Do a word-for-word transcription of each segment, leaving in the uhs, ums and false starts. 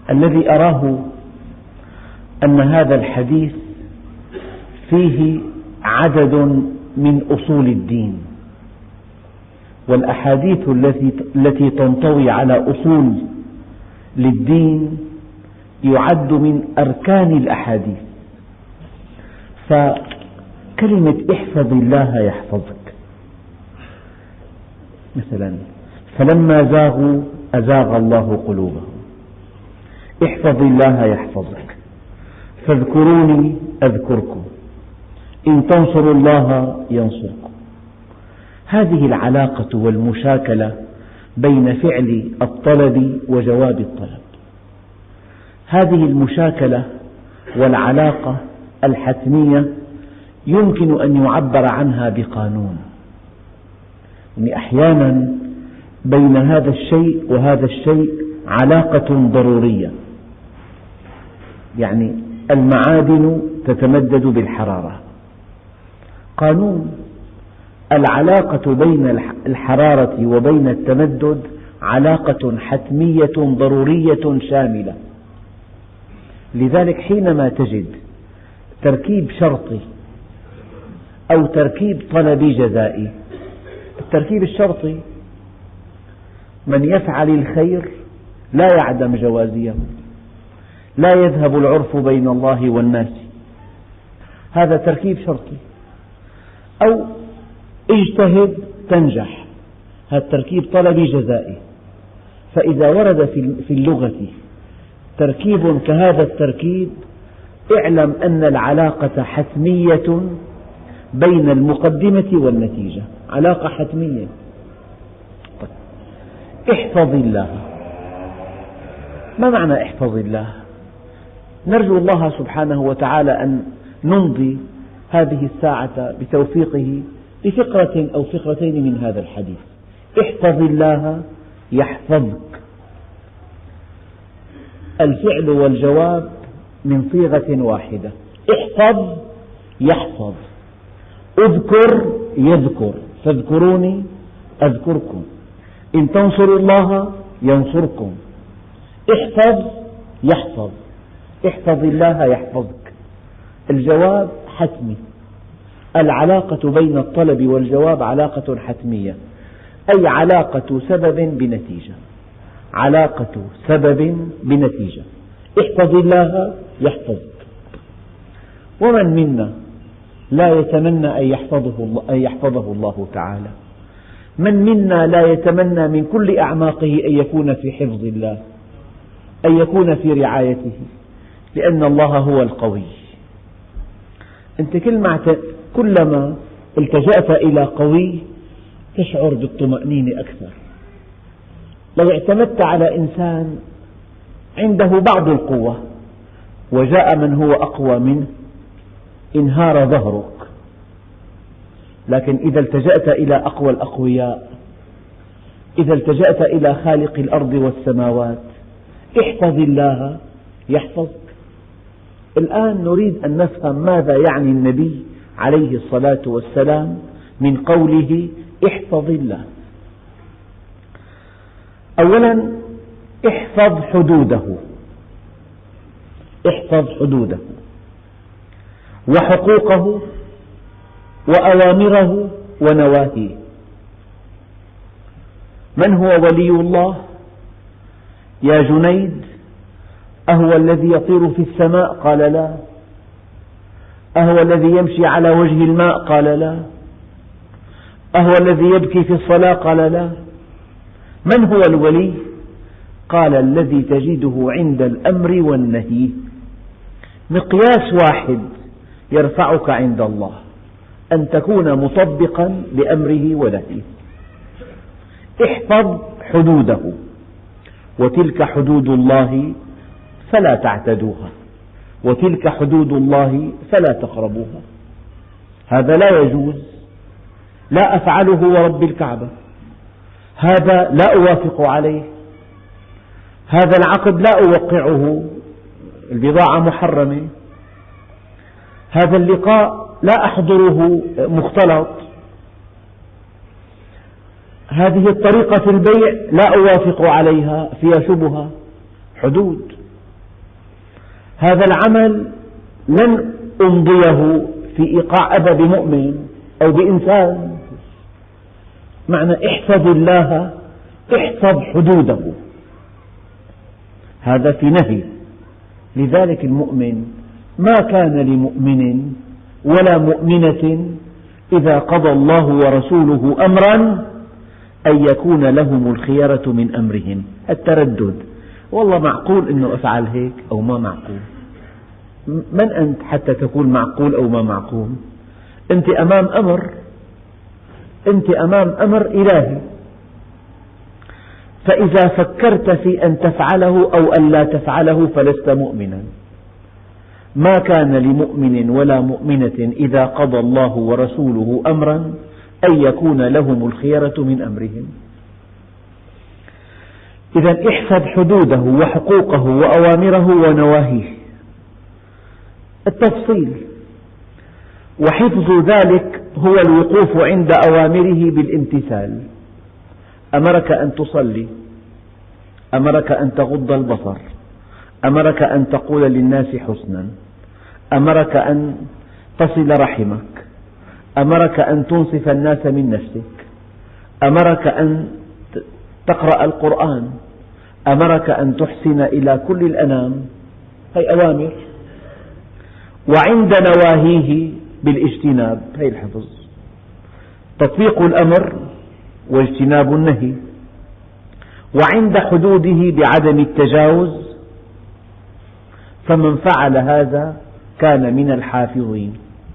الذي أراه أن هذا الحديث فيه عدد من أصول الدين، والأحاديث التي تنطوي على أصول للدين يعد من أركان الأحاديث. فكلمة احفظ الله يحفظك، مثلا فلما زاغوا أزاغ الله قلوبهم، احفظ الله يحفظك، فاذكروني أذكركم، إن تنصروا الله ينصركم. هذه العلاقة والمشاكلة بين فعل الطلب وجواب الطلب، هذه المشاكلة والعلاقة الحتمية يمكن أن يعبر عنها بقانون. يعني أحيانا بين هذا الشيء وهذا الشيء علاقة ضرورية، يعني المعادن تتمدد بالحرارة، قانون العلاقة بين الحرارة وبين التمدد علاقة حتمية ضرورية شاملة. لذلك حينما تجد تركيب شرطي أو تركيب طلبي جزائي، التركيب الشرطي من يفعل الخير لا يعدم جوازيه، لا يذهب العرف بين الله والناس، هذا تركيب شرطي. أو اجتهد تنجح، هذا تركيب طلبي جزائي. فإذا ورد في اللغة تركيب كهذا التركيب اعلم أن العلاقة حتمية بين المقدمة والنتيجة، علاقة حتمية. احفظ الله، ما معنى احفظ الله؟ نرجو الله سبحانه وتعالى أن نمضي هذه الساعة بتوفيقه بفقرة أو فقرتين من هذا الحديث. احفظ الله يحفظك، الفعل والجواب من صيغة واحدة، احفظ يحفظ، اذكر يذكر، فاذكروني أذكركم، إن تنصروا الله ينصركم، احفظ يحفظ، احفظ الله يحفظك. الجواب حتمي، العلاقة بين الطلب والجواب علاقة حتمية، أي علاقة سبب بنتيجة، علاقة سبب بنتيجة. احفظ الله يحفظك. ومن منا لا يتمنى أن يحفظه الله, أن يحفظه الله تعالى؟ من منا لا يتمنى من كل أعماقه أن يكون في حفظ الله، أن يكون في رعايته، لأن الله هو القوي. أنت كلما التجأت إلى قوي تشعر بالطمأنينة أكثر. لو اعتمدت على إنسان عنده بعض القوة وجاء من هو أقوى منه انهار ظهرك، لكن إذا التجأت إلى أقوى الأقوياء، إذا التجأت إلى خالق الأرض والسماوات، احفظ الله يحفظك. الآن نريد أن نفهم ماذا يعني النبي عليه الصلاة والسلام من قوله احفظ الله. أولا احفظ حدوده، احفظ حدوده وحقوقه وأوامره ونواهيه. من هو ولي الله؟ يا جنيد، أهو الذي يطير في السماء؟ قال لا. أهو الذي يمشي على وجه الماء؟ قال لا. أهو الذي يبكي في الصلاة؟ قال لا. من هو الولي؟ قال الذي تجده عند الأمر والنهي. مقياس واحد يرفعك عند الله، أن تكون مطبقا لأمره ونهيه. احفظ حدوده، وتلك حدود الله فلا تعتدوها، وتلك حدود الله فلا تقربوها. هذا لا يجوز، لا أفعله ورب الكعبة، هذا لا أوافق عليه، هذا العقد لا أوقعه، البضاعة محرمة، هذا اللقاء لا أحضره مختلط، هذه الطريقة في البيع لا أوافق عليها، فيها شبهة. حدود هذا العمل لن أمضيه في إيقاع أذى بمؤمن أو بإنسان. معنى احفظ الله، احفظ حدوده، هذا في نهي. لذلك المؤمن ما كان لمؤمن ولا مؤمنة إذا قضى الله ورسوله أمرا أن يكون لهم الخيرة من أمرهم. التردد، والله معقول أنه أفعل هيك أو ما معقول. من أنت حتى تقول معقول أو ما معقول؟ أنت أمام أمر، أنت أمام أمر إلهي، فإذا فكرت في أن تفعله أو أن لا تفعله فلست مؤمنا. ما كان لمؤمن ولا مؤمنة إذا قضى الله ورسوله أمرا أن يكون لهم الخيرة من أمرهم. إذا احفظ حدوده وحقوقه وأوامره ونواهيه. التفصيل، وحفظ ذلك هو الوقوف عند أوامره بالامتثال. أمرك أن تصلي، أمرك أن تغض البصر، أمرك أن تقول للناس حسنا، أمرك أن تصل رحمك، أمرك أن تنصف الناس من نفسك، أمرك أن تقرأ القرآن، أمرك أن تحسن إلى كل الأنام. هي أوامر. وعند نواهيه بالاجتناب، هي الحفظ، تطبيق الأمر واجتناب النهي. وعند حدوده بعدم التجاوز، فمن فعل هذا كان من الحافظين.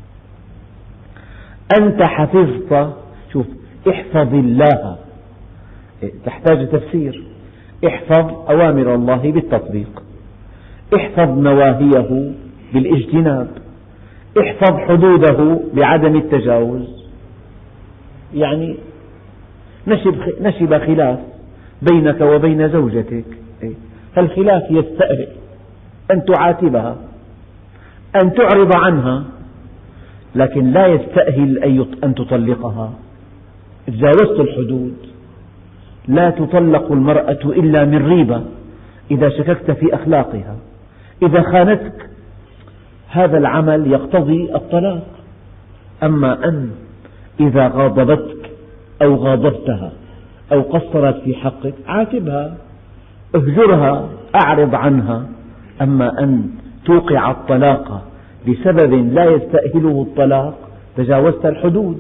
أنت حفظت، شوف، احفظ الله تحتاج تفسير. احفظ أوامر الله بالتطبيق، احفظ نواهيه بالاجتناب، احفظ حدوده بعدم التجاوز. يعني نشب خلاف بينك وبين زوجتك، فالخلاف يستأهل أن تعاتبها، أن تعرض عنها، لكن لا يستأهل أن تطلقها. تجاوزت الحدود. لا تطلق المرأة إلا من ريبة، إذا شككت في أخلاقها، إذا خانتك، هذا العمل يقتضي الطلاق. أما أن إذا غاضبتك أو غاضبتها أو قصرت في حقك، عاتبها، اهجرها، أعرض عنها. أما أن توقع الطلاق بسبب لا يستأهله الطلاق، تجاوزت الحدود.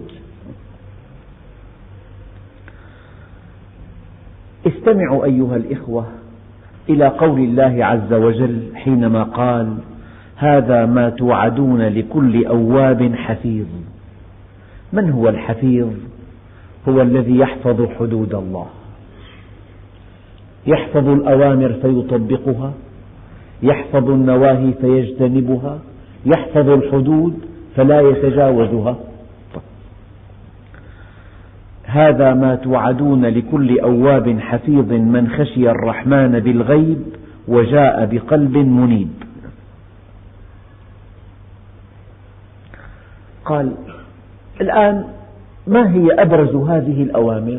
استمعوا أيها الإخوة إلى قول الله عز وجل حينما قال: هذا ما توعدون لكل أواب حفيظ. من هو الحفيظ؟ هو الذي يحفظ حدود الله، يحفظ الأوامر فيطبقها، يحفظ النواهي فيجتنبها، يحفظ الحدود فلا يتجاوزها. هذا ما توعدون لكل أواب حفيظ من خشي الرحمن بالغيب وجاء بقلب منيب. قال: الآن ما هي أبرز هذه الأوامر؟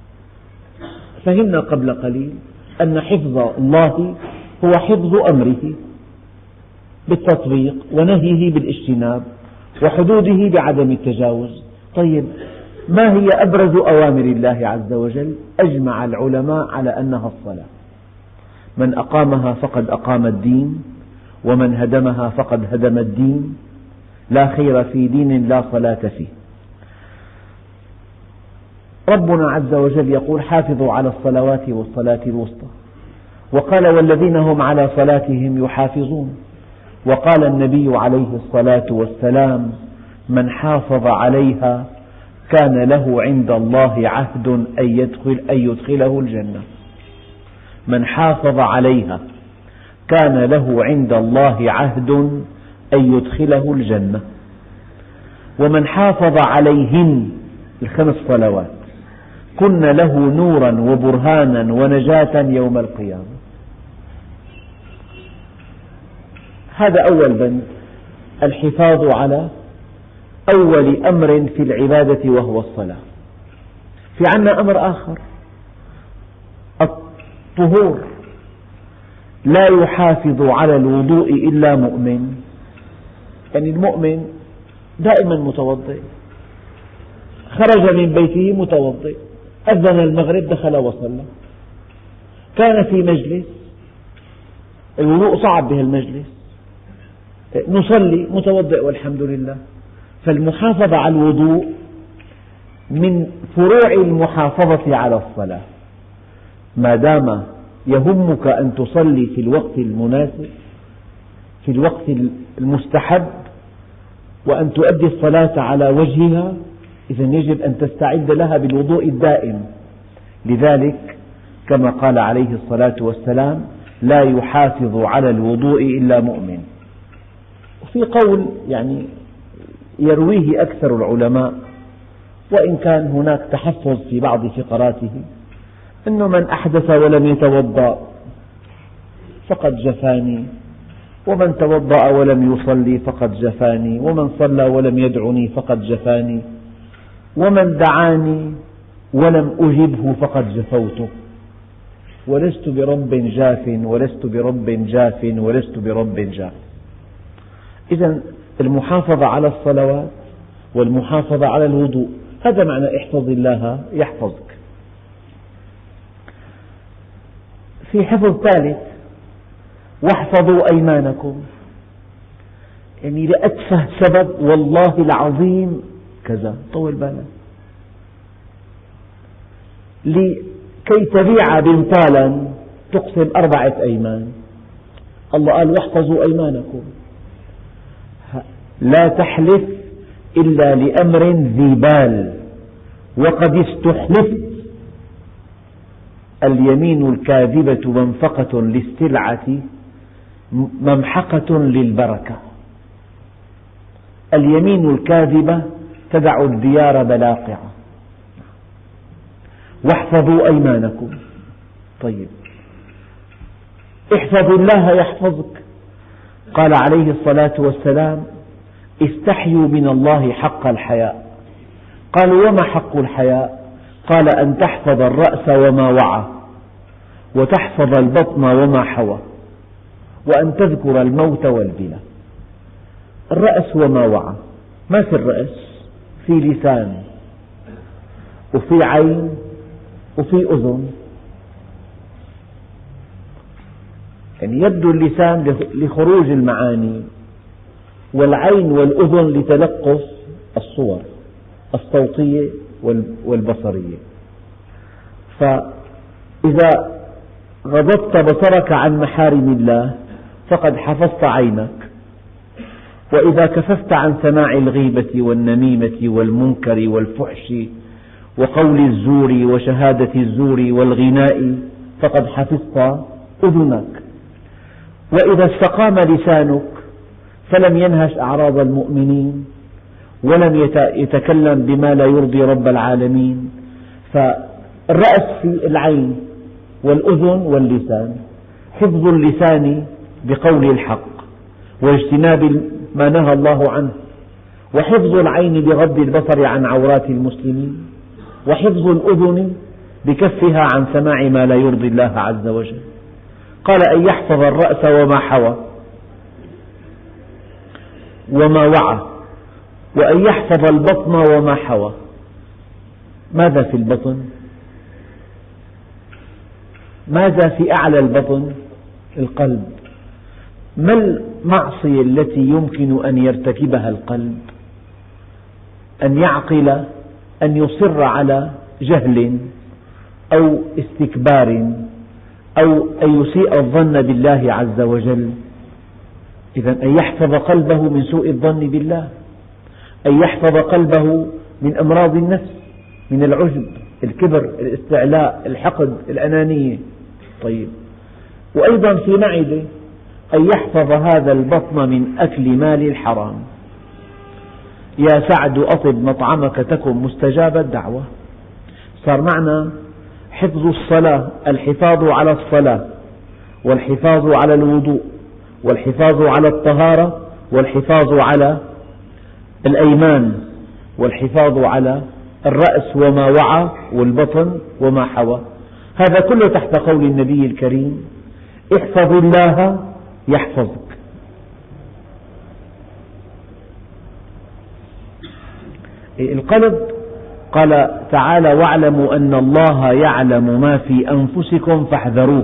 فهمنا قبل قليل أن حفظ الله هو حفظ أمره بالتطبيق ونهيه بالاجتناب وحدوده بعدم التجاوز. طيب، ما هي أبرز أوامر الله عز وجل؟ أجمع العلماء على أنها الصلاة. من أقامها فقد أقام الدين، ومن هدمها فقد هدم الدين. لا خير في دين لا صلاة فيه. ربنا عز وجل يقول: حافظوا على الصلوات والصلاة الوسطى. وقال: والذين هم على صلاتهم يحافظون. وقال النبي عليه الصلاة والسلام: من حافظ عليها كان له عند الله عهد أن يدخل أن يدخله الجنة. من حافظ عليها كان له عند الله عهد أن يدخله الجنة. ومن حافظ عليهن، الخمس صلوات، كن له نورا وبرهانا ونجاة يوم القيامة. هذا أول بند، الحفاظ على أول أمر في العبادة وهو الصلاة. في عنا أمر آخر، الطهور. لا يحافظ على الوضوء إلا مؤمن، يعني المؤمن دائما متوضئ، خرج من بيته متوضئ، أذن المغرب دخل وصلى، كان في مجلس الوضوء صعب به المجلس، نصلي متوضئ والحمد لله. فالمحافظة على الوضوء من فروع المحافظة على الصلاة، ما دام يهمك أن تصلي في الوقت المناسب في الوقت المستحب وأن تؤدي الصلاة على وجهها، إذا يجب أن تستعد لها بالوضوء الدائم. لذلك كما قال عليه الصلاة والسلام: لا يحافظ على الوضوء إلا مؤمن. وفي قول يعني يرويه أكثر العلماء، وإن كان هناك تحفظ في بعض فقراته، أنه من أحدث ولم يتوضأ فقد جفاني، ومن توضأ ولم يصلي فقد جفاني، ومن صلى ولم يدعني فقد جفاني، ومن دعاني ولم أجبه فقد جفوته، ولست برب جاف ولست برب جاف ولست برب جاف. إذا المحافظة على الصلوات والمحافظة على الوضوء، هذا معنى احفظ الله يحفظك. في حفظ ثالث: واحفظوا أيمانكم، يعني لأتفه سبب والله العظيم كذا، طول بالك، لكي تبيع بنطالا تقسم أربعة أيمان. الله قال: واحفظوا أيمانكم، لا تحلف إلا لأمر ذي بال، وقد استحلفت. اليمين الكاذبة منفقة للسلعة ممحقة للبركة. اليمين الكاذبة تدع الديار بلاقعة. واحفظوا أيمانكم. طيب، احفظ الله يحفظك. قال عليه الصلاة والسلام: استحيوا من الله حق الحياء. قالوا: وما حق الحياء؟ قال: أن تحفظ الرأس وما وعى، وتحفظ البطن وما حوى، وأن تذكر الموت والبلى. الرأس وما وعى، ما في الرأس؟ في لسان، وفي عين، وفي أذن. يعني يبدو اللسان لخروج المعاني، والعين والأذن لتلقف الصور الصوتية والبصرية. فإذا غضضت بصرك عن محارم الله فقد حفظت عينك، وإذا كففت عن سماع الغيبة والنميمة والمنكر والفحش وقول الزور وشهادة الزور والغناء فقد حفظت أذنك. وإذا استقام لسانك فلم ينهش أعراض المؤمنين ولم يتكلم بما لا يرضي رب العالمين. فالرأس في العين والأذن واللسان. حفظ اللسان بقول الحق واجتناب ما نهى الله عنه، وحفظ العين بغض البصر عن عورات المسلمين، وحفظ الأذن بكفها عن سماع ما لا يرضي الله عز وجل. قال: أن يحفظ الرأس وما حوى وما وعى، وأن يحفظ البطن وما حوى. ماذا في البطن؟ ماذا في أعلى البطن؟ القلب. ما المعصية التي يمكن أن يرتكبها القلب؟ أن يعقل، أن يصر على جهل أو استكبار، أو أن يسيء الظن بالله عز وجل. إذن أن يحفظ قلبه من سوء الظن بالله، أن يحفظ قلبه من أمراض النفس، من العجب، الكبر، الاستعلاء، الحقد، الأنانية. طيب، وأيضا في معدة أن يحفظ هذا البطن من أكل مال الحرام. يا سعد أطب مطعمك تكن مستجاب الدعوة. صار معنا حفظ الصلاة، الحفاظ على الصلاة، والحفاظ على الوضوء، والحفاظ على الطهارة، والحفاظ على الأيمان، والحفاظ على الرأس وما وعى، والبطن وما حوى. هذا كله تحت قول النبي الكريم: احفظ الله يحفظك. القلب قال تعالى: واعلموا أن الله يعلم ما في أنفسكم فاحذروه.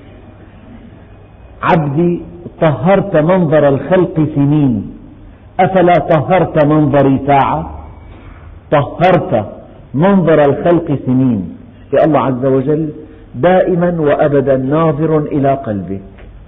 عبدي طهرت منظر الخلق سنين، أفلا طهرت منظري ساعة؟ طهرت منظر الخلق سنين. يا الله عز وجل دائما وأبدا ناظر إلى قلبك.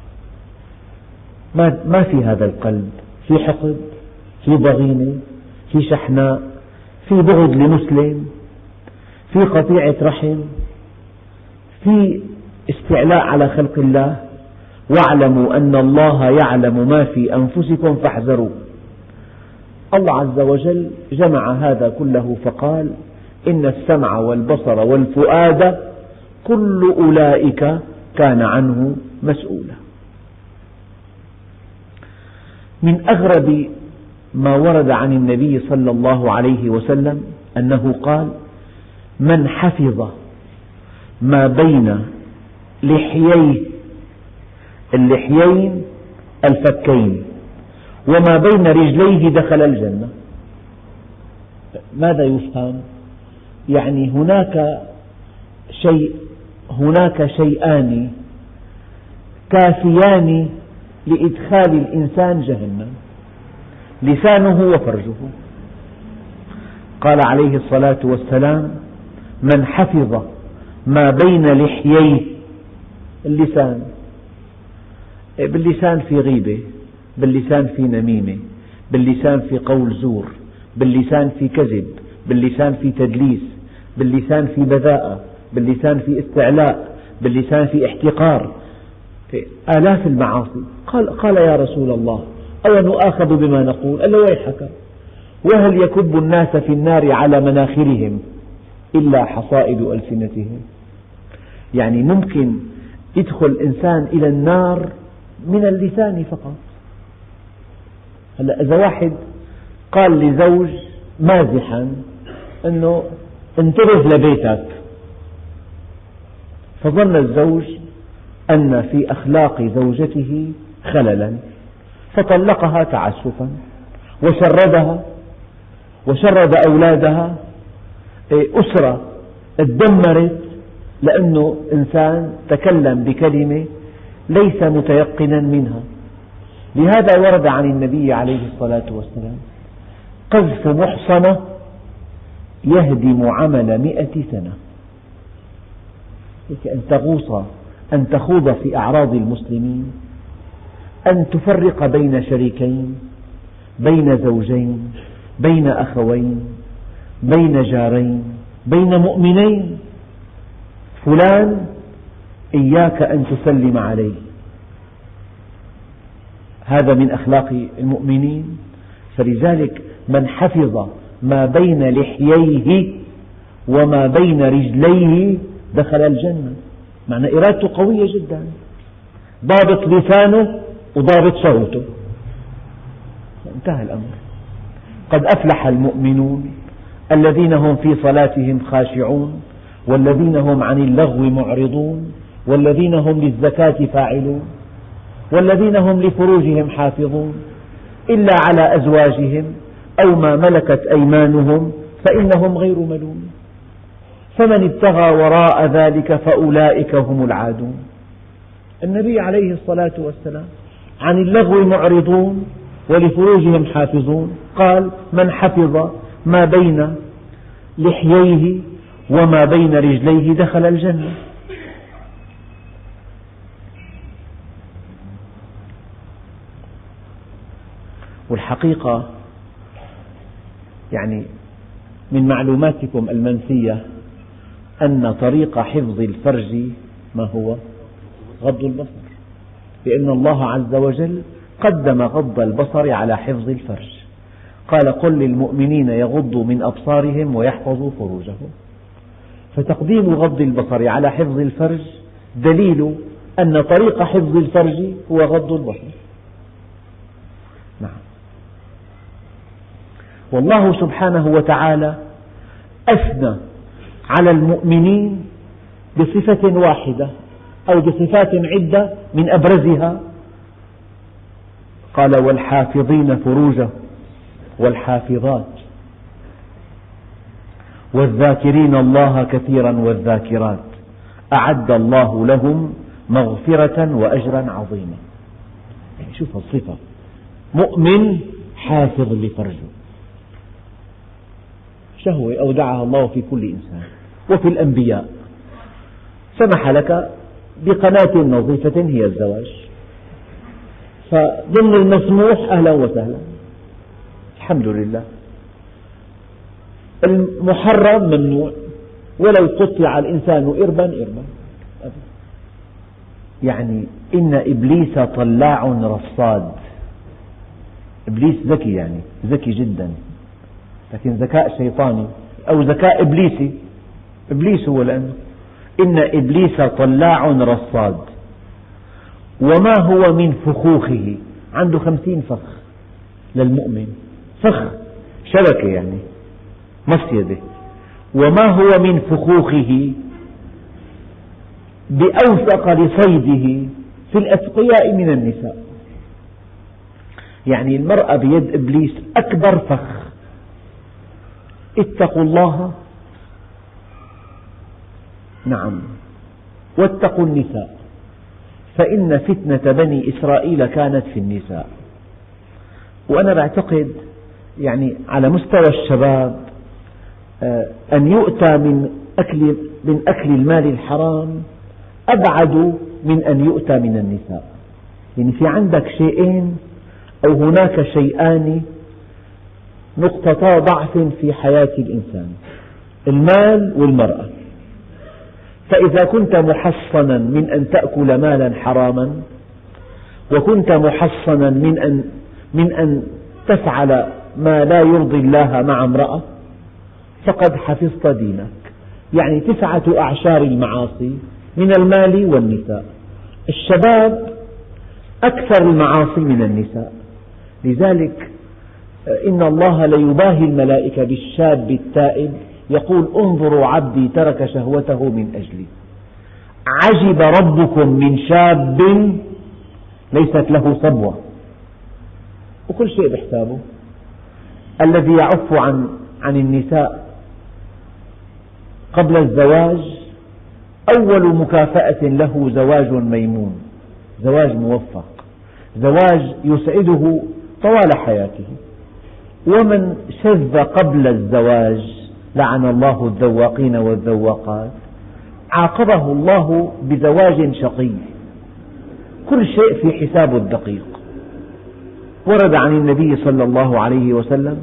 ما, ما في هذا القلب في حقد، في ضغينة، في شحناء، في بغض لمسلم، في قطيعة رحم، في استعلاء على خلق الله. واعلموا أن الله يعلم ما في أنفسكم فاحذروا. الله عز وجل جمع هذا كله فقال: إن السمع والبصر والفؤاد كل أولئك كان عنه مسؤولا. من أغرب ما ورد عن النبي صلى الله عليه وسلم أنه قال: من حفظ ما بين لحييه، اللحيين الفكين، وما بين رجليه دخل الجنة. ماذا يفهم؟ يعني هناك شيء هناك شيئان كافيان لإدخال الإنسان جهنم: لسانه وفرجه. قال عليه الصلاة والسلام: من حفظ ما بين لحييه، اللسان، باللسان في غيبة، باللسان في نميمة، باللسان في قول زور، باللسان في كذب، باللسان في تدليس، باللسان في بذاءة، باللسان في استعلاء، باللسان في احتقار، آلاف المعاصي. قال, قال يا رسول الله: أو نؤاخذ بما نقول؟ قال له: ويحك، وهل يكب الناس في النار على مناخرهم إلا حصائد ألسنتهم؟ يعني ممكن يدخل الإنسان إلى النار من اللسان فقط. هلأ إذا واحد قال لزوج مازحا أنه انتبه لبيتك، فظن الزوج أن في أخلاق زوجته خللا، فطلقها تعسفا وشردها وشرد أولادها. أسرة اتدمرت لأنه إنسان تكلم بكلمة ليس متيقنا منها. لهذا ورد عن النبي عليه الصلاة والسلام: قذف محصنة يهدم عمل مئة سنة. أن تغوص، أن تخوض في أعراض المسلمين، أن تفرق بين شريكين، بين زوجين، بين أخوين، بين جارين، بين مؤمنين. فلان إياك أن تسلم عليه، هذا من أخلاق المؤمنين. فلذلك من حفظ ما بين لحييه وما بين رجليه دخل الجنة. معنى إرادته قوية جدا، ضابط لسانه وضابط صوته، انتهى الأمر. قد أفلح المؤمنون الذين هم في صلاتهم خاشعون، والذين هم عن اللغو معرضون، والذين هم للزكاة فاعلون، والذين هم لفروجهم حافظون، إلا على أزواجهم أو ما ملكت أيمانهم فإنهم غير ملومين. فمن ابتغى وراء ذلك فأولئك هم العادون. النبي عليه الصلاة والسلام عن اللغو معرضون ولفروجهم حافظون، قال: من حفظ ما بين لحييه وما بين رجليه دخل الجنة. والحقيقة يعني من معلوماتكم المنسية أن طريق حفظ الفرج ما هو؟ غض البصر، لأن الله عز وجل قدم غض البصر على حفظ الفرج. قال: قل للمؤمنين يغضوا من أبصارهم ويحفظوا فروجهم. فتقديم غض البصر على حفظ الفرج دليل أن طريق حفظ الفرج هو غض البصر. نعم. والله سبحانه وتعالى أثنى على المؤمنين بصفة واحدة: أو بصفات عدة من أبرزها قال والحافظين فروجهم والحافظات والذاكرين الله كثيرا والذاكرات أعد الله لهم مغفرة وأجرا عظيما. يعني شوف الصفة، مؤمن حافظ لفرجه، شهوة أودعها الله في كل إنسان وفي الأنبياء، سمح لك بقناة نظيفة هي الزواج، فضمن المسموح أهلا وسهلا الحمد لله. المحرم ممنوع، ولو قطع الإنسان إربا إربا. يعني إن إبليس طلاع رصاد. إبليس ذكي، يعني ذكي جدا، لكن ذكاء شيطاني أو ذكاء إبليسي. إبليس هو لأنه إن إبليس طلاع رصاد وما هو من فخوخه، عنده خمسين فخ للمؤمن، فخ شبكة يعني مصيدة، وما هو من فخوخه بأوثق لصيده في الأتقياء من النساء. يعني المرأة بيد إبليس أكبر فخ. اتقوا الله، نعم، واتقوا النساء فإن فتنة بني إسرائيل كانت في النساء. وأنا بعتقد يعني على مستوى الشباب أن يؤتى من أكل, من أكل المال الحرام أبعد من أن يؤتى من النساء. يعني في عندك شيئين أو هناك شيئان نقطتا ضعف في حياة الإنسان، المال والمرأة. فإذا كنت محصنا من أن تأكل مالا حراما، وكنت محصنا من أن, من أن تفعل ما لا يرضي الله مع امرأة، فقد حفظت دينك. يعني تسعة أعشار المعاصي من المال والنساء. الشباب أكثر المعاصي من النساء، لذلك إن الله ليباهي الملائكة بالشاب التائب، يقول انظروا عبدي ترك شهوته من أجلي. عجب ربكم من شاب ليست له صبوة، وكل شيء بحسابه. الذي يعف عن, عن النساء قبل الزواج أول مكافأة له زواج ميمون، زواج موفق، زواج يسعده طوال حياته. ومن شذ قبل الزواج لعن الله الذواقين والذواقات، عاقبه الله بزواج شقي. كل شيء في حسابه الدقيق. ورد عن النبي صلى الله عليه وسلم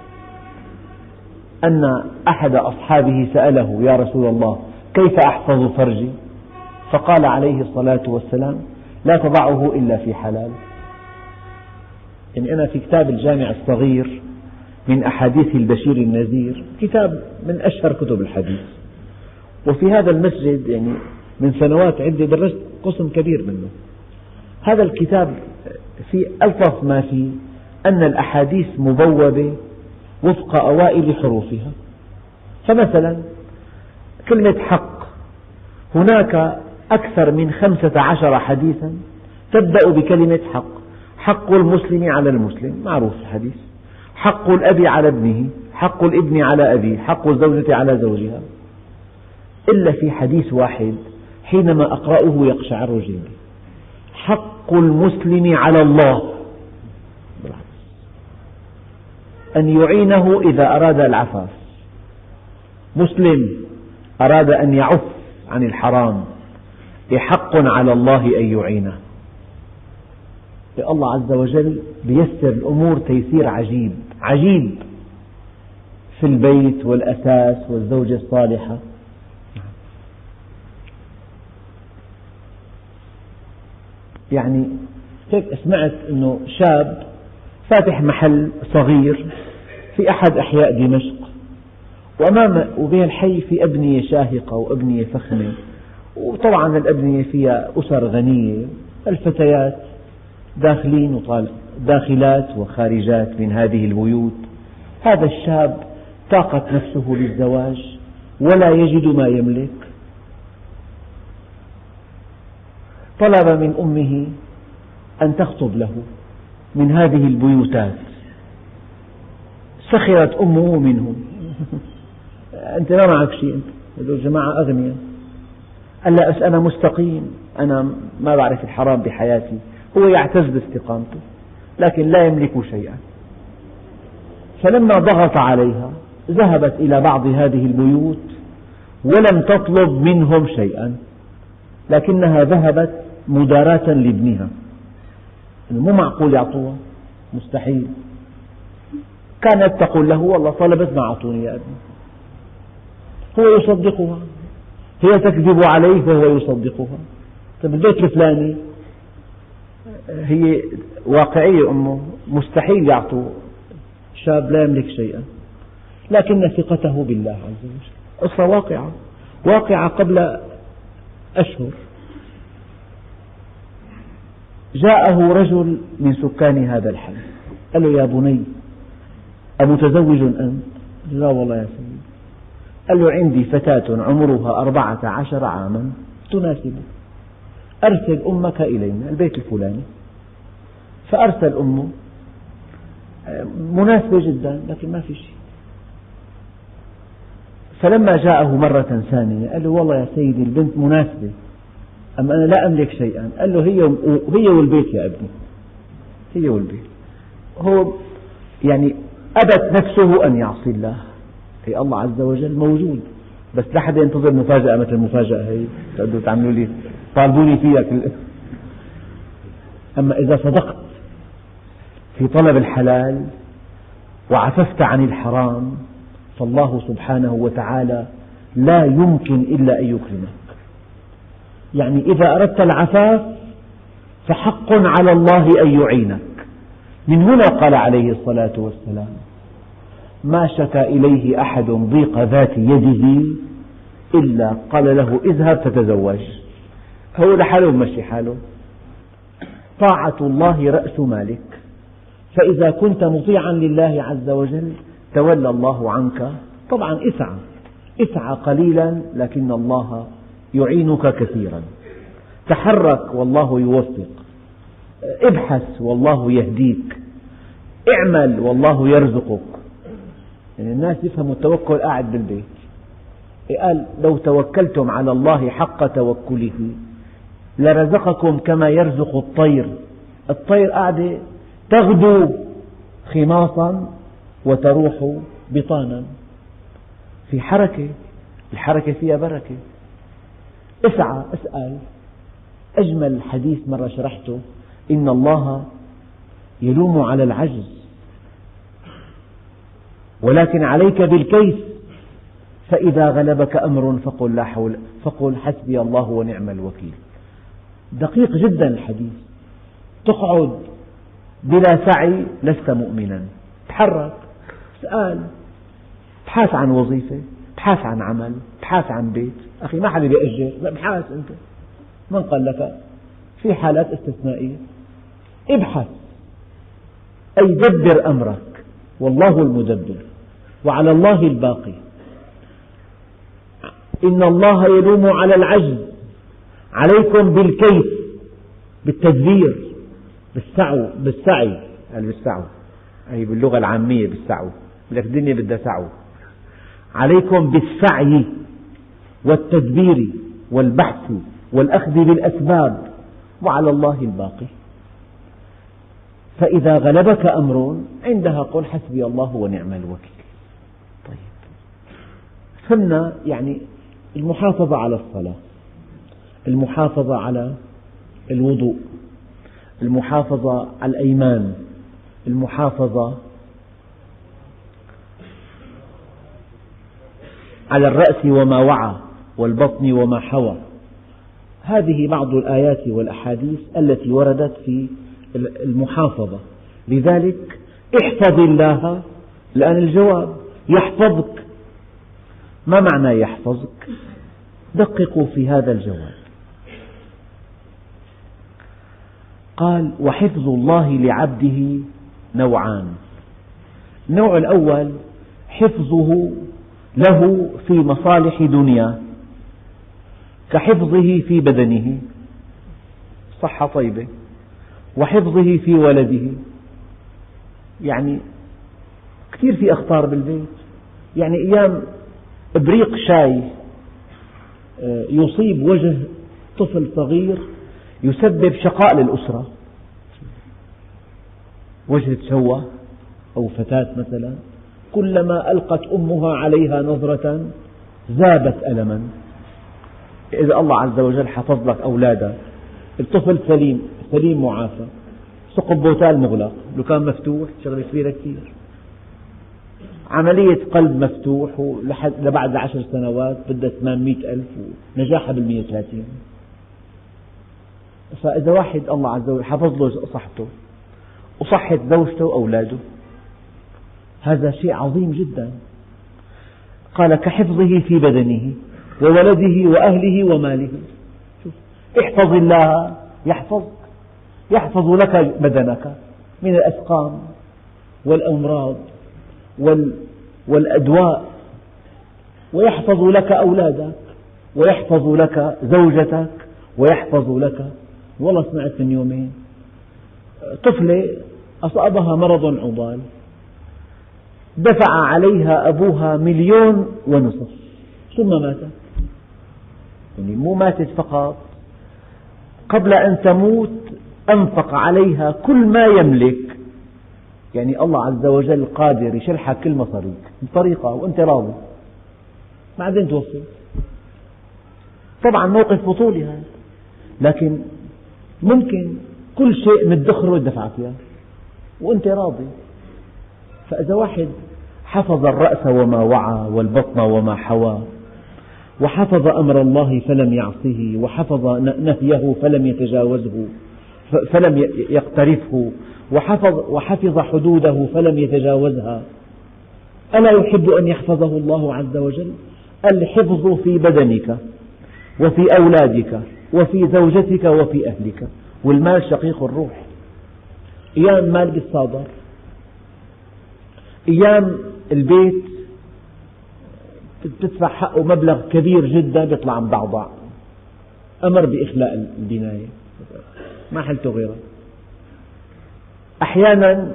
أن أحد أصحابه سأله: يا رسول الله كيف أحفظ فرجي؟ فقال عليه الصلاة والسلام: لا تضعه إلا في حلال. يعني أنا في كتاب الجامع الصغير من أحاديث البشير النذير، كتاب من أشهر كتب الحديث، وفي هذا المسجد يعني من سنوات عدة درست قسم كبير منه. هذا الكتاب في ألطف ما فيه أن الأحاديث مبوبة وفق أوائل حروفها. فمثلا كلمة حق، هناك أكثر من خمسة عشر حديثا تبدأ بكلمة حق. حق المسلم على المسلم، معروف الحديث. حق الأب على ابنه، حق الابن على أبيه، حق الزوجة على زوجها. إلا في حديث واحد حينما أقرأه يقشعر جلدي: حق المسلم على الله أن يعينه إذا أراد العفاف. مسلم أراد أن يعف عن الحرام، حق على الله أن يعينه. الله عز وجل بيسر الأمور تيسير عجيب عجيب في البيت والأساس والزوجة الصالحة. يعني هيك سمعت أنه شاب فاتح محل صغير في أحد أحياء دمشق، وأمام وبهالحي في أبنية شاهقة وأبنية فخمة، وطبعا الأبنية فيها أسر غنية، الفتيات داخلين وطالع داخلات وخارجات من هذه البيوت. هذا الشاب طاقت نفسه للزواج ولا يجد ما يملك، طلب من أمه أن تخطب له من هذه البيوتات، سخرت أمه منه. أنت ما معك شيء، أنت هذول جماعة أغنياء. قال لا، أنا مستقيم، أنا ما بعرف الحرام بحياتي. هو يعتز باستقامته لكن لا يملك شيئا. فلما ضغط عليها ذهبت إلى بعض هذه البيوت ولم تطلب منهم شيئا، لكنها ذهبت مداراة لابنها. مو معقول يعطوها، مستحيل. كانت تقول له والله طلبت ما أعطوني يا ابني. هو يصدقها، هي تكذب عليه وهو يصدقها. طيب البيت الفلاني، هي واقعية أمه، مستحيل يعطوا شاب لا يملك شيئا، لكن ثقته بالله عز وجل. قصة واقعة واقعة قبل أشهر. جاءه رجل من سكان هذا الحي قال له: يا بني، أمتزوج أنت؟ لا والله يا سيدي. قال له: عندي فتاة عمرها أربعة عشر عاما تناسبك، أرسل أمك إلينا البيت الفلاني. فأرسل أمه، مناسبة جدا لكن ما في شيء. فلما جاءه مرة ثانية قال له: والله يا سيدي البنت مناسبة، أما أنا لا أملك شيئا. قال له: هي هي والبيت يا ابني، هي والبيت. هو يعني أبت نفسه أن يعصي الله. هي الله عز وجل موجود، بس لا حدا ينتظر مفاجأة مثل المفاجأة هي تقدروا تعملوا لي طالبوني فيها كل. أما إذا صدقت في طلب الحلال وعففت عن الحرام فالله سبحانه وتعالى لا يمكن إلا أن يكرمك. يعني إذا أردت العفاف فحق على الله أن يعينك. من هنا قال عليه الصلاة والسلام: ما شكى إليه أحد ضيق ذات يده إلا قال له: اذهب فتزوج. هو لحاله مشي حاله. طاعة الله رأس مالك، فإذا كنت مطيعا لله عز وجل تولى الله عنك. طبعا اسعى اسعى قليلا لكن الله يعينك كثيرا. تحرك والله يوفق، ابحث والله يهديك، اعمل والله يرزقك. يعني الناس يفهموا التوكل قاعد بالبيت. قال: لو توكلتم على الله حق توكله لرزقكم كما يرزق الطير. الطير قاعدة تغدو خماصا وتروح بطانا، في حركة، الحركة فيها بركة. اسعى، اسأل. أجمل حديث مرة شرحته: إن الله يلوم على العجز ولكن عليك بالكيس، فإذا غلبك أمر فقل لا حول فقل حسبي الله ونعم الوكيل. دقيق جدا الحديث. تقعد بلا سعي لست مؤمنا. تحرك، اسأل، ابحث عن وظيفة، ابحث عن عمل، ابحث عن بيت. أخي ما حدا بيأجر، ابحث أنت. من قال لك؟ في حالات استثنائية. ابحث، أي دبر أمرك، والله المدبر وعلى الله الباقي. إن الله يلوم على العجز، عليكم بالكيس، بالتدبير، بالسعو بالسعي يعني بالسعو أي باللغة العامية بالسعو، لك الدنيا بدها سعو. عليكم بالسعي والتدبير والبحث والأخذ بالأسباب وعلى الله الباقي. فإذا غلبك أمر عندها قل حسبي الله ونعم الوكيل. طيب، فهمنا يعني المحافظة على الصلاة، المحافظة على الوضوء، المحافظة على الأيمان، المحافظة على الرأس وما وعى والبطن وما حوى. هذه بعض الآيات والأحاديث التي وردت في المحافظة. لذلك احفظ الله. الآن الجواب: يحفظك. ما معنى يحفظك؟ دققوا في هذا الجواب. قال: وحفظ الله لعبده نوعان. النوع الأول حفظه له في مصالح دنيا كحفظه في بدنه. صحة طيبة، وحفظه في ولده. يعني كثير في أخطار بالبيت، يعني أيام إبريق شاي يصيب وجه طفل صغير يسبب شقاء للأسرة، وجه تشوه أو فتاة مثلا كلما ألقت أمها عليها نظرة ذابت ألما. إذا الله عز وجل حفظ لك أولادك، الطفل سليم سليم معافى، ثقب بوتال مغلق، لو كان مفتوح شغلة كبيرة كثير. عملية قلب مفتوح لبعد عشر سنوات بدها ثمانمئة ألف ونجاحها بالمئة وثلاثين. فإذا واحد الله عز وجل حفظ له صحته وصحة زوجته وأولاده، هذا شيء عظيم جدا. قال كحفظه في بدنه وولده وأهله وماله. احفظ الله يحفظك، يحفظ لك بدنك من الأسقام والأمراض والأدواء، ويحفظ لك أولادك، ويحفظ لك زوجتك، ويحفظ لك. والله سمعت من يومين طفلة أصابها مرض عضال، دفع عليها أبوها مليون ونصف ثم ماتت. يعني مو ماتت فقط، قبل أن تموت أنفق عليها كل ما يملك. يعني الله عز وجل قادر يشرحك كل مصاريك بطريقة وأنت راضي، بعدين توصل. طبعا موقف بطولي هذا، لكن ممكن كل شيء مدخره يدفعك إياه وأنت راضي. فإذا واحد حفظ الرأس وما وعى والبطن وما حوى، وحفظ أمر الله فلم يعصه، وحفظ نهيه فلم يتجاوزه فلم يقترفه، وحفظ, وحفظ حدوده فلم يتجاوزها، ألا يحب أن يحفظه الله عز وجل؟ الحفظ في بدنك وفي أولادك وفي زوجتك وفي أهلك. والمال شقيق الروح. أيام مال بالصادر، أيام البيت تدفع حقه مبلغ كبير جدا بيطلع مضعضع، أمر بإخلاء البناية ما حلته غيره. أحيانا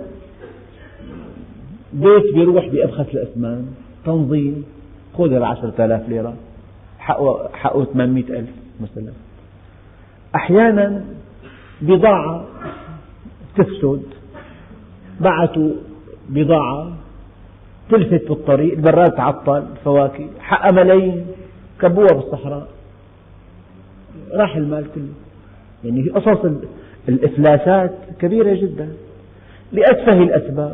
بيت بيروح بأبخس الأثمان، تنظيم، خذ العشرة آلاف ليرة حقه, حقه ثمانمئة ألف مثلا. أحيانا بضاعة تفسد، بعثوا بضاعة تلفت بالطريق، البراد تعطل، فواكه حق ملايين كبوها بالصحراء، راح المال كله. يعني قصص الإفلاسات كبيرة جدا لأتفه الأسباب.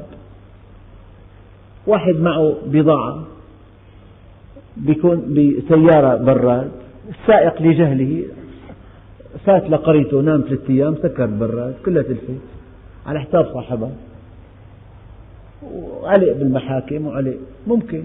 واحد معه بضاعة بيكون بسيارة براد، السائق لجهله فات لقريته، نام ثلاثة أيام، سكر البراد كلها تلفت على حساب صاحبها، وعلق بالمحاكم وعلق ممكن.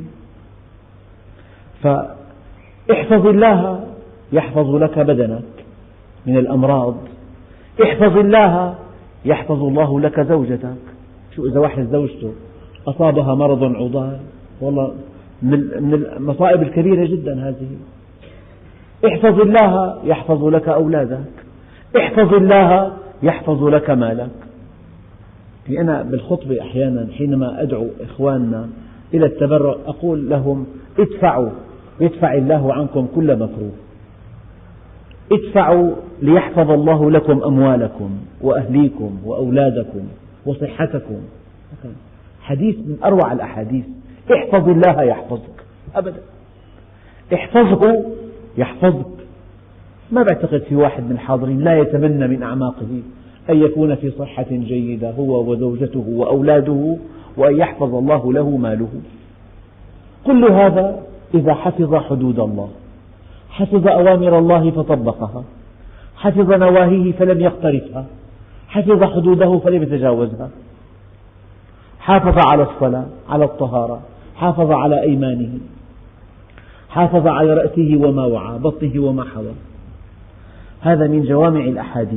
فاحفظ الله يحفظ لك بدنك من الأمراض، احفظ الله يحفظ الله لك زوجتك. شو إذا واحد زوجته أصابها مرض عضال، والله من المصائب الكبيرة جدا هذه. احفظ الله يحفظ لك أولادك، احفظ الله يحفظ لك مالك. أنا بالخطبة أحيانا حينما أدعو إخواننا إلى التبرع أقول لهم ادفعوا يدفع الله عنكم كل مكروه، ادفعوا ليحفظ الله لكم أموالكم وأهليكم وأولادكم وصحتكم. حديث من أروع الأحاديث. احفظ الله يحفظك أبدا، احفظه يحفظك. ما بعتقد في واحد من الحاضرين لا يتمنى من أعماقه أن يكون في صحة جيدة هو وزوجته وأولاده، وأن يحفظ الله له ماله. كل هذا إذا حفظ حدود الله، حفظ أوامر الله فطبقها، حفظ نواهيه فلم يقترفها، حفظ حدوده فلم يتجاوزها، حافظ على الصلاة، على الطهارة، حافظ على أيمانه، حافظ على رأسه وما وعى، بطنه وما حوى. هذا من جوامع الأحاديث.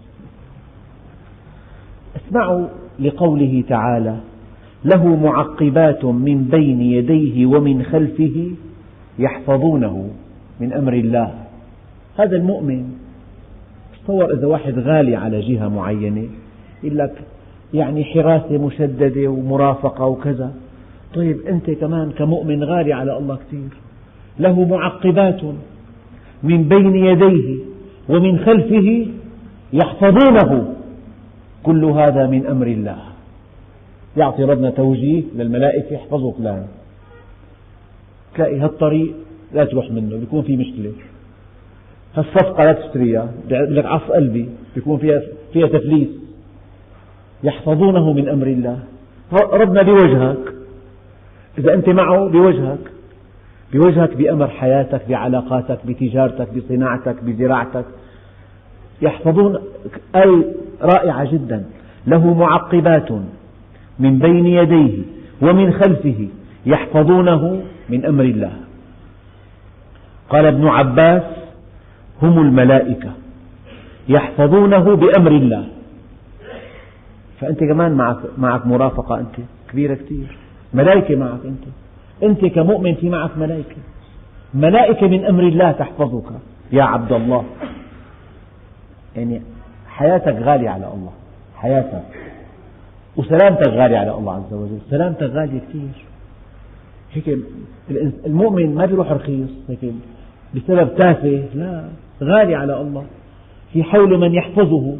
اسمعوا لقوله تعالى: له معقبات من بين يديه ومن خلفه يحفظونه من أمر الله. هذا المؤمن تصور إذا واحد غالي على جهة معينة يقول لك يعني حراسة مشددة ومرافقة وكذا. طيب أنت كمان كمؤمن غالي على الله كثير، له معقبات من بين يديه ومن خلفه يحفظونه، كل هذا من أمر الله. يعطي ربنا توجيه للملائكة يحفظوا فلان، تلاقي هالطريق لا تروح منه بيكون في مشكلة، هالصفقة لا تشتريها بيقول لك عص قلبي بيكون فيها فيها تفليس. يحفظونه من أمر الله. ربنا بوجهك، إذا أنت معه بوجهك، بوجهك بأمر حياتك، بعلاقاتك، بتجارتك، بصناعتك، بزراعتك. يحفظون آية رائعة جدا. له معقبات من بين يديه ومن خلفه يحفظونه من أمر الله. قال ابن عباس: هم الملائكة يحفظونه بأمر الله. فأنت كمان معك, معك مرافقة أنت كبيرة كثير، ملائكة معك أنت أنت كمؤمن في معك ملائكة، ملائكة من أمر الله تحفظك يا عبد الله. يعني حياتك غالية على الله، حياتك وسلامتك غالية على الله عز وجل، سلامتك غالية كثير. هيك المؤمن ما بيروح رخيص هيك بسبب تافه، لا، غالي على الله، في حول من يحفظه.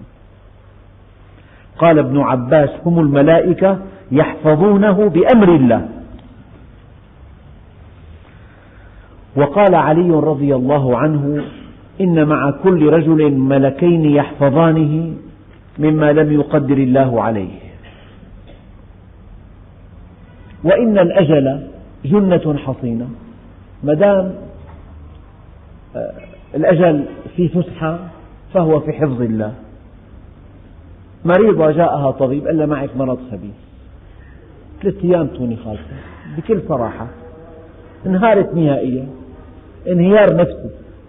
قال ابن عباس: هم الملائكة يحفظونه بأمر الله. وقال علي رضي الله عنه: إن مع كل رجل ملكين يحفظانه مما لم يقدر الله عليه، وإن الأجل جنة حصينة. ما دام الأجل في فسحة فهو في حفظ الله. مريضة جاءها طبيب قال لها: معك مرض خبيث، ثلاث أيام تكوني خالصة. بكل صراحة انهارت نهائيا، انهيار نفسي.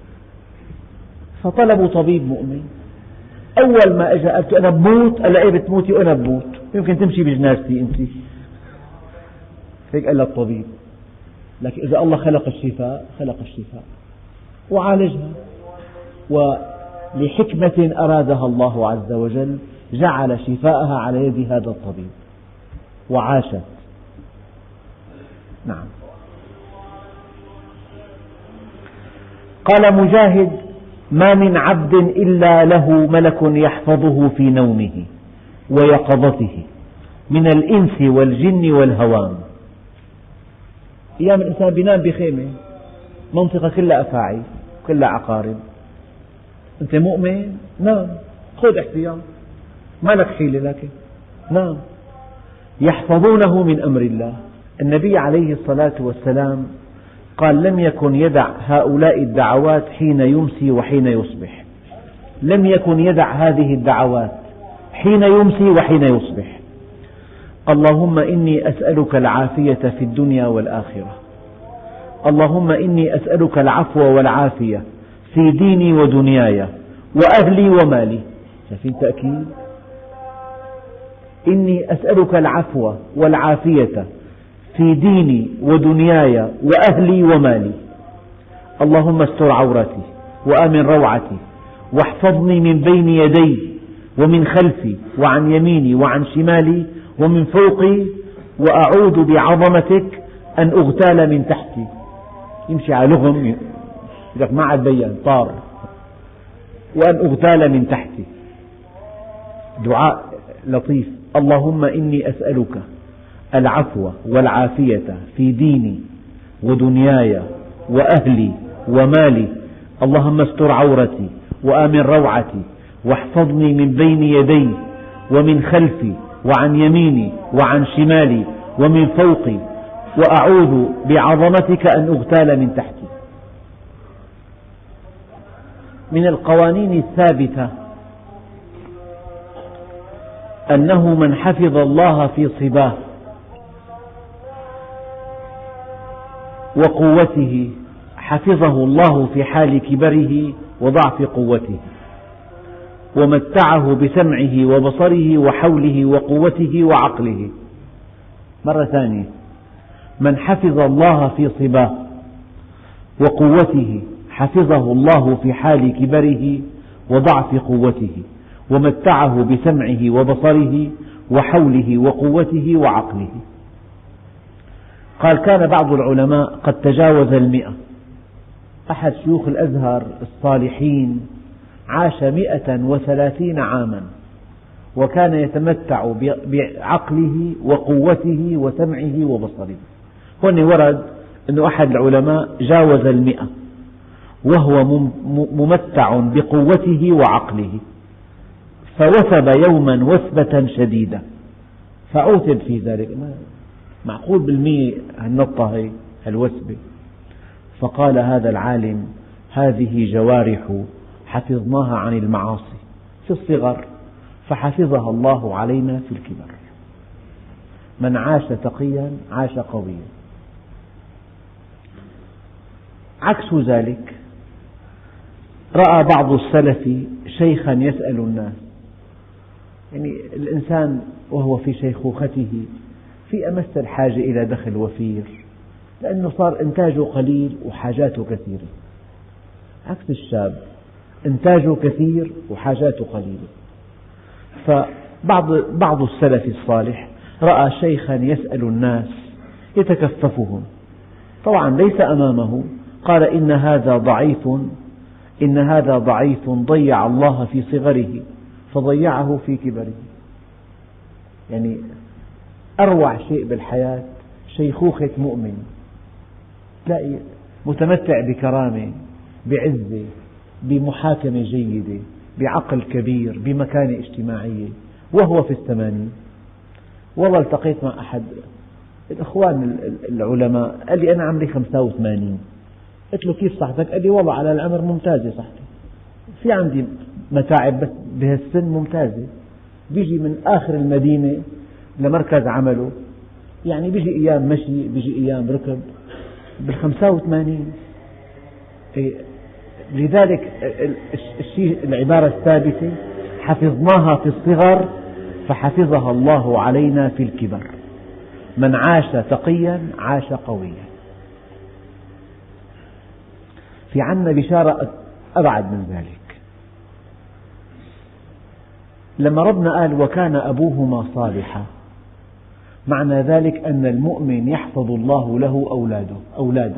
فطلبوا طبيب مؤمن. أول ما أجا قالت: أنا بموت. قال: إيه بتموتي وأنا بموت، يمكن تمشي بجنازتي أنت. هيك قال الطبيب. لكن إذا الله خلق الشفاء خلق الشفاء وعالجها، ولحكمة أرادها الله عز وجل جعل شفاءها على يد هذا الطبيب وعاشت. نعم. قال مجاهد: ما من عبد إلا له ملك يحفظه في نومه ويقظته من الإنس والجن والهوام. أيام الإنسان بينام بخيمة، منطقة كلها أفاعي كلها عقارب. أنت مؤمن؟ نام، خذ احتياط، ما لك حيلة، لكن نام. يحفظونه من أمر الله. النبي عليه الصلاة والسلام قال: لم يكن يدع هؤلاء الدعوات حين يمسي وحين يصبح. لم يكن يدع هذه الدعوات حين يمسي وحين يصبح. اللهم إني أسألك العافية في الدنيا والآخرة. اللهم إني أسألك العفو والعافية في ديني ودنياي وأهلي ومالي. شايفين تأكيد؟ إني أسألك العفو والعافية في ديني ودنياي وأهلي ومالي. اللهم استر عورتي وآمن روعتي واحفظني من بين يدي ومن خلفي وعن يميني وعن شمالي ومن فوقي، وأعوذ بعظمتك أن أغتال من تحتي. يمشي على لغم لك ما عاد بين طار. وأن أغتال من تحتي. دعاء لطيف. اللهم إني أسألك العفو والعافية في ديني ودنياي وأهلي ومالي. اللهم استر عورتي وآمن روعتي واحفظني من بين يدي ومن خلفي وعن يميني وعن شمالي ومن فوقي، وأعوذ بعظمتك أن أغتال من تحتي. من القوانين الثابتة أنه من حفظ الله في صباه وقوته حفظه الله في حال كبره وضعف قوته، ومتعه بسمعه وبصره وحوله وقوته وعقله. مرة ثانية: من حفظ الله في صباه وقوته حفظه الله في حال كبره وضعف قوته، ومتعه بسمعه وبصره وحوله وقوته وعقله. قال: كان بعض العلماء قد تجاوز المئة. أحد شيوخ الأزهر الصالحين عاش مئة وثلاثين عاما، وكان يتمتع بعقله وقوته وسمعه وبصره. هنا ورد أن أحد العلماء جاوز المئة وهو ممتع بقوته وعقله، فوثب يوما وثبة شديدة، فعوتب في ذلك. معقول بالمئة هالنطة هي هالوثبة؟ فقال هذا العالم: هذه جوارح حفظناها عن المعاصي في الصغر، فحفظها الله علينا في الكبر. من عاش تقيا عاش قويا. عكس ذلك، رأى بعض السلف شيخا يسأل الناس. يعني الإنسان وهو في شيخوخته في أمس الحاجة إلى دخل وفير، لأنه صار إنتاجه قليل وحاجاته كثيرة، عكس الشاب إنتاجه كثير وحاجاته قليلة. فبعض بعض السلف الصالح رأى شيخا يسأل الناس يتكففهم، طبعا ليس أمامه، قال: إن هذا ضعيف إن هذا ضعيف ضيع الله في صغره فضيعه في كبره. يعني أروع شيء بالحياة شيخوخة مؤمن، تلاقي متمتع بكرامة، بعزة، بمحاكمة جيدة، بعقل كبير، بمكانة اجتماعية، وهو في الثمانين. والله التقيت مع أحد الإخوان العلماء، قال لي: أنا عمري خمسة وثمانين. قلت له: كيف صحتك؟ قال لي: والله على العمر ممتازة صحتي، في عندي متاعب بس بهالسن ممتازة. بيجي من آخر المدينة لمركز عمله، يعني بيجي أيام مشي، بيجي أيام ركض، بالخمسة وثمانين. لذلك الشيء العبارة الثابتة: حفظناها في الصغر فحفظها الله علينا في الكبر. من عاش تقيا عاش قويا. في عنا بشارة أبعد من ذلك، لما ربنا قال: وكان أبوهما صالحا، معنى ذلك أن المؤمن يحفظ الله له أولاده أولاده.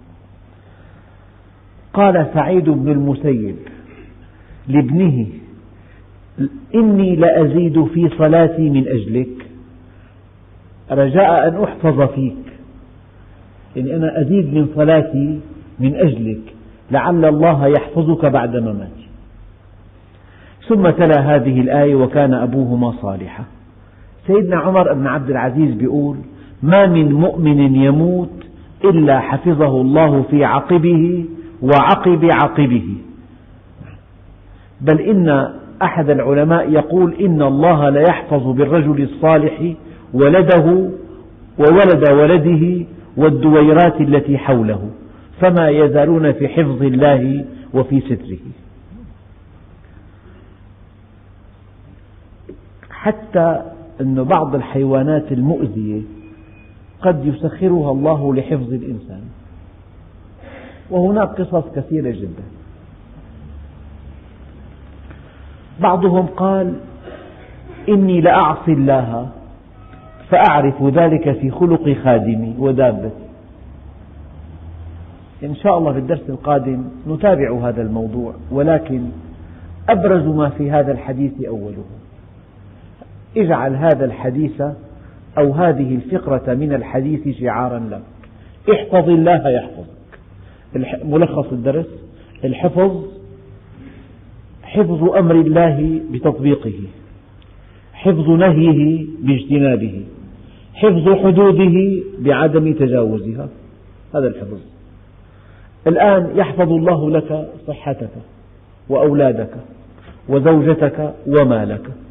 قال سعيد بن المسيب لابنه: إني لأزيد في صلاتي من أجلك رجاء أن أحفظ فيك، يعني أنا أزيد من صلاتي من أجلك لعل الله يحفظك بعد مماتي. ثم تلا هذه الآية: وكان أبوهما صالحا. سيدنا عمر بن عبد العزيز بيقول: ما من مؤمن يموت إلا حفظه الله في عقبه وعقب عقبه. بل إن أحد العلماء يقول: إن الله ليحفظ بالرجل الصالح ولده وولد ولده والدويرات التي حوله، فما يزالون في حفظ الله وفي ستره. حتى أن بعض الحيوانات المؤذية قد يسخرها الله لحفظ الإنسان، وهناك قصص كثيرة جدا. بعضهم قال: إني لأعصي الله فأعرف ذلك في خلق خادمي ودابتي. إن شاء الله في الدرس القادم نتابع هذا الموضوع، ولكن أبرز ما في هذا الحديث أوله: اجعل هذا الحديث أو هذه الفقرة من الحديث شعارا لك، احفظ الله يحفظك. ملخص الدرس: الحفظ حفظ أمر الله بتطبيقه، حفظ نهيه باجتنابه، حفظ حدوده بعدم تجاوزها، هذا الحفظ. الآن يحفظ الله لك صحتك وأولادك وزوجتك ومالك،